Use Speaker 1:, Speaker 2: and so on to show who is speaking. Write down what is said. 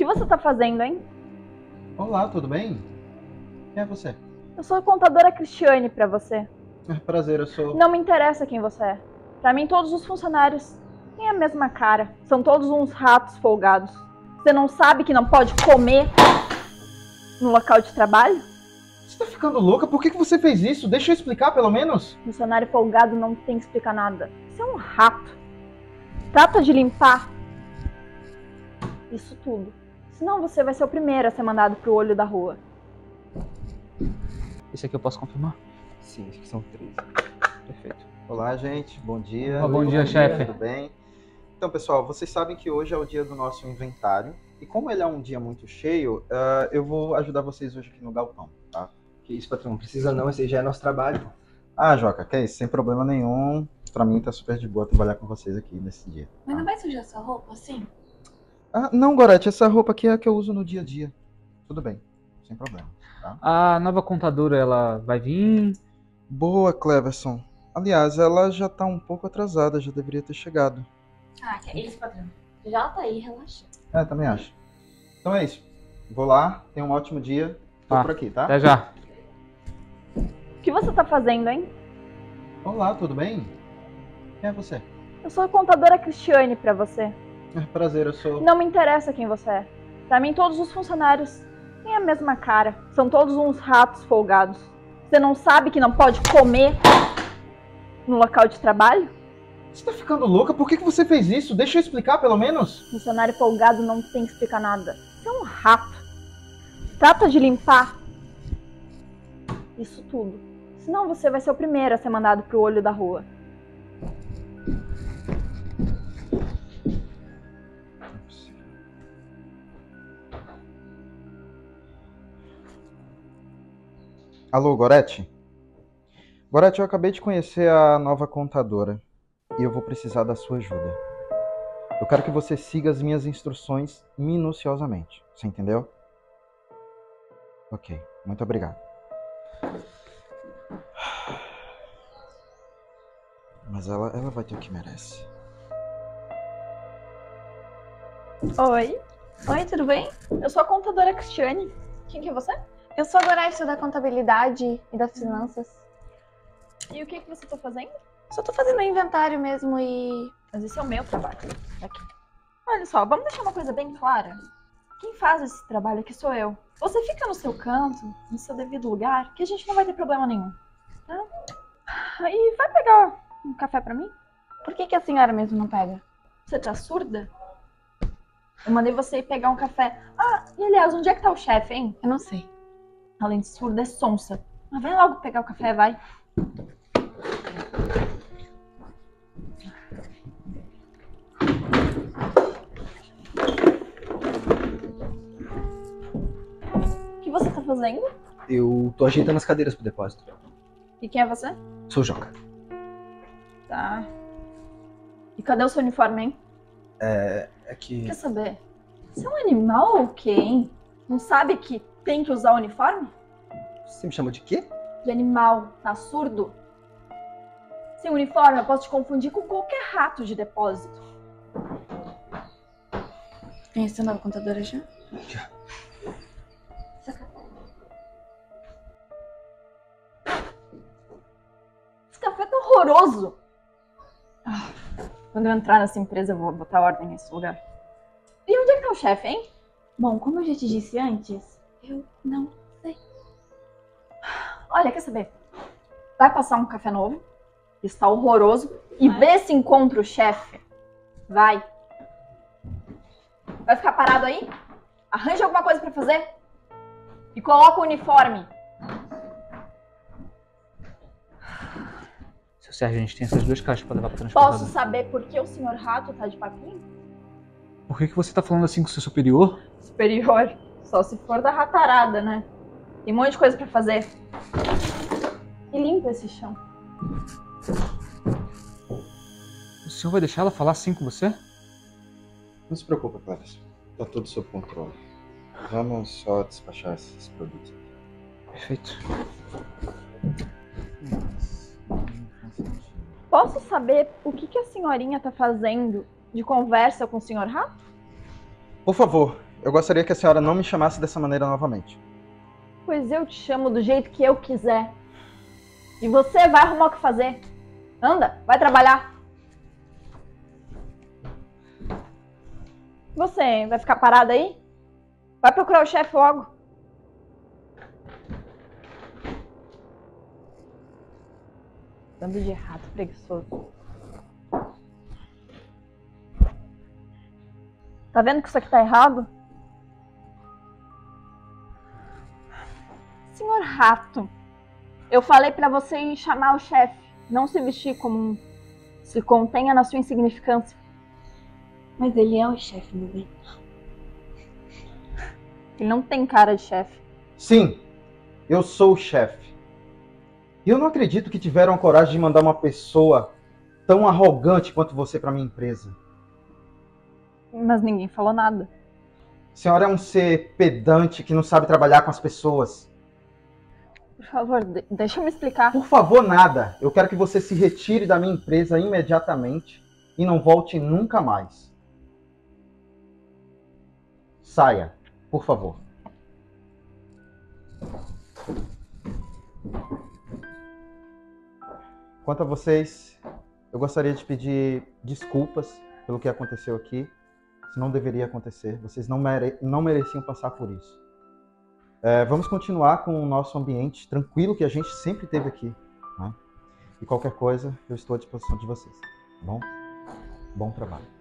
Speaker 1: que você tá fazendo, hein?
Speaker 2: Olá, tudo bem? Quem é você?
Speaker 1: Eu sou a contadora Cristiane pra você.
Speaker 2: Prazer, eu sou...
Speaker 1: Não me interessa quem você é. Pra mim, todos os funcionários têm a mesma cara. São todos uns ratos folgados. Você não sabe que não pode comer no local de trabalho?
Speaker 2: Você tá ficando louca? Por que você fez isso? Deixa eu explicar, pelo menos.
Speaker 1: Funcionário folgado não tem que explicar nada. Você é um rato. Trata de limpar isso tudo. Senão você vai ser o primeiro a ser mandado pro olho da rua.
Speaker 3: Esse aqui eu posso confirmar?
Speaker 4: Sim, acho que são 13.
Speaker 3: Perfeito.
Speaker 2: Olá, gente. Bom dia.
Speaker 3: Bom dia, chefe.
Speaker 2: Tudo bem? Então, pessoal, vocês sabem que hoje é o dia do nosso inventário. E como ele é um dia muito cheio, eu vou ajudar vocês hoje aqui no galpão, tá?
Speaker 4: Que isso, patrão? Não precisa não, esse aí já é nosso trabalho.
Speaker 2: Ah, Joca, que é isso? Sem problema nenhum. Pra mim tá super de boa trabalhar com vocês aqui nesse dia.
Speaker 5: Mas não vai sujar sua roupa assim?
Speaker 2: Ah, não, Gorete, essa roupa aqui é a que eu uso no dia a dia. Tudo bem, sem problema, tá?
Speaker 3: A nova contadora, ela vai vir?
Speaker 2: Boa, Cleverson. Aliás, ela já tá um pouco atrasada, já deveria ter chegado.
Speaker 5: Ah, que é isso, patrão. Já tá aí, relaxa.
Speaker 2: Também acho. Então é isso. Vou lá, tenha um ótimo dia. Tô por aqui, tá?
Speaker 3: Até já.
Speaker 1: O que você tá fazendo, hein?
Speaker 2: Olá, tudo bem? Quem é você?
Speaker 1: Eu sou a contadora Cristiane pra você.
Speaker 2: Prazer, eu sou...
Speaker 1: Não me interessa quem você é. Pra mim, todos os funcionários têm a mesma cara. São todos uns ratos folgados. Você não sabe que não pode comer no local de trabalho?
Speaker 2: Você tá ficando louca? Por que você fez isso? Deixa eu explicar, pelo menos.
Speaker 1: Funcionário folgado não tem que explicar nada. Você é um rato. Trata de limpar isso tudo. Senão você vai ser o primeiro a ser mandado pro olho da rua.
Speaker 2: Alô, Gorete? Gorete, eu acabei de conhecer a nova contadora e eu vou precisar da sua ajuda. Eu quero que você siga as minhas instruções minuciosamente. Você entendeu? Ok, muito obrigado. Mas ela vai ter o que merece.
Speaker 1: Oi. Oi, tudo bem? Eu sou a contadora Cristiane. Quem que é você?
Speaker 5: Eu sou a Gorete da contabilidade e das finanças.
Speaker 1: E o que você tá fazendo?
Speaker 5: Só tô fazendo inventário mesmo e...
Speaker 1: Mas esse é o meu trabalho. Aqui. Olha só, vamos deixar uma coisa bem clara. Quem faz esse trabalho aqui sou eu. Você fica no seu canto, no seu devido lugar, que a gente não vai ter problema nenhum. Tá? E vai pegar um café pra mim?
Speaker 5: Por que a senhora mesmo não pega?
Speaker 1: Você tá surda? Eu mandei você ir pegar um café. Ah, e aliás, onde é que tá o chefe, hein?
Speaker 5: Eu não sei.
Speaker 1: Além de surda, é sonsa. Mas vai logo pegar o café, vai. O que você tá fazendo?
Speaker 4: Eu tô ajeitando as cadeiras pro depósito.
Speaker 1: E quem é você?
Speaker 4: Sou o Joca.
Speaker 1: Tá. E cadê o seu uniforme, hein?
Speaker 4: É que...
Speaker 1: Quer saber? Você é um animal ou o quê, hein? Não sabe que tem que usar uniforme?
Speaker 4: Você me chamou de quê?
Speaker 1: De animal, tá surdo? Sem uniforme eu posso te confundir com qualquer rato de depósito.
Speaker 5: Conhece a nova contadora já?
Speaker 4: Já.
Speaker 1: Esse café tá horroroso. Quando eu entrar nessa empresa eu vou botar ordem nesse lugar. E onde é que tá o chefe, hein?
Speaker 5: Bom, como eu já te disse antes, eu não sei.
Speaker 1: Olha, quer saber? Vai passar um café novo, que está horroroso, e vê se encontra o chefe. Vai. Vai ficar parado aí? Arranja alguma coisa pra fazer. E coloca o uniforme.
Speaker 3: Seu Sérgio, a gente tem essas duas caixas pra levar pra transportador.
Speaker 1: Posso saber por que o senhor rato tá de papinho?
Speaker 3: Por que você tá falando assim com o seu superior?
Speaker 1: Superior. Só se for da ratarada, né? Tem um monte de coisa pra fazer. E limpa esse chão.
Speaker 3: O senhor vai deixar ela falar assim com você?
Speaker 2: Não se preocupe, Cleverson. Tá tudo sob controle. Vamos só despachar esses produtos.
Speaker 3: Perfeito.
Speaker 1: Posso saber o que a senhorinha tá fazendo de conversa com o senhor rato?
Speaker 2: Por favor, eu gostaria que a senhora não me chamasse dessa maneira novamente.
Speaker 1: Pois eu te chamo do jeito que eu quiser. E você vai arrumar o que fazer. Anda, vai trabalhar. Você vai ficar parada aí? Vai procurar o chefe logo. Dando de errado, preguiçoso. Tá vendo que isso aqui tá errado? Senhor Rato, eu falei pra você ir chamar o chefe, não se vestir como um. Se contenha na sua insignificância.
Speaker 5: Mas ele é o chefe, meu bem.
Speaker 1: Ele não tem cara de chefe.
Speaker 2: Sim, eu sou o chefe. E eu não acredito que tiveram a coragem de mandar uma pessoa tão arrogante quanto você para minha empresa.
Speaker 1: Mas ninguém falou nada.
Speaker 2: A senhora é um ser pedante que não sabe trabalhar com as pessoas.
Speaker 1: Por favor, deixa eu me explicar.
Speaker 2: Por favor, nada. Eu quero que você se retire da minha empresa imediatamente e não volte nunca mais. Saia, por favor. Quanto a vocês, eu gostaria de pedir desculpas pelo que aconteceu aqui. Isso não deveria acontecer. Vocês não mereciam passar por isso. Vamos continuar com o nosso ambiente tranquilo que a gente sempre teve aqui, né? E qualquer coisa, eu estou à disposição de vocês. Tá bom? Bom trabalho.